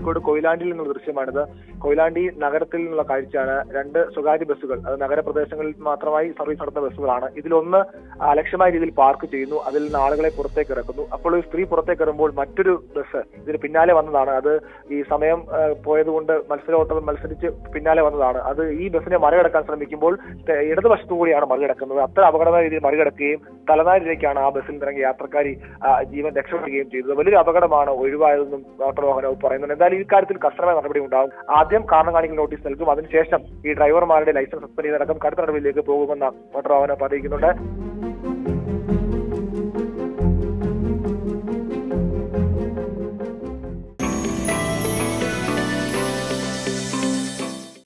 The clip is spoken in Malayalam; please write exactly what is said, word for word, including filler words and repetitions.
കോഴിക്കോട് കൊയിലാണ്ടിയിൽ നിന്നുള്ള ദൃശ്യമാണിത്. കൊയിലാണ്ടി നഗരത്തിൽ നിന്നുള്ള കാഴ്ചയാണ്. രണ്ട് സ്വകാര്യ ബസ്സുകൾ, അത് നഗരപ്രദേശങ്ങളിൽ മാത്രമായി സർവീസ് നടത്തുന്ന ബസ്സുകളാണ്. ഇതിലൊന്ന് അലക്ഷ്യമായ രീതിയിൽ പാർക്ക് ചെയ്യുന്നു. അതിൽ നിന്ന് ആളുകളെ പുറത്തേക്ക് ഇറക്കുന്നു. അപ്പോൾ ഒരു സ്ത്രീ പുറത്തേക്ക് ഇറങ്ങുമ്പോൾ മറ്റൊരു ബസ് ഇതിന് പിന്നാലെ വന്നതാണ്. അത് ഈ സമയം പോയതുകൊണ്ട് മത്സരോട്ടം മത്സരിച്ച് പിന്നാലെ വന്നതാണ്. അത് ഈ ബസ്സിനെ മറികടക്കാൻ ശ്രമിക്കുമ്പോൾ ഇടതുവശത്തു കൂടിയാണ് മറികടക്കുന്നത്. അത്ര അപകടമായ രീതിയിൽ മറികടക്കുകയും തലനാരിലേക്കാണ് ആ ബസ്സിൽ ഇറങ്ങിയ യാത്രക്കാരി ജീവൻ രക്ഷപ്പെടുകയും ചെയ്തത്. വലിയൊരു അപകടമാണ് ഒഴിവായതെന്നും മോട്ടോർ വാഹന വകുപ്പ് പറയുന്നുണ്ട്. എന്തായാലും ഈ കാര്യത്തിൽ കർശനമായ നടപടി ഉണ്ടാകും. ആദ്യം കാരണം കാണിക്കൽ നോട്ടീസ് നൽകും. അതിനുശേഷം ഈ ഡ്രൈവർമാരുടെ ലൈസൻസ് സസ്പെൻഡ് ചെയ്തടക്കം കടുത്ത നടപടിയിലേക്ക് പോകുമെന്ന് മോട്ടോർ വാഹന വകുപ്പ് അറിയിക്കുന്നുണ്ട്.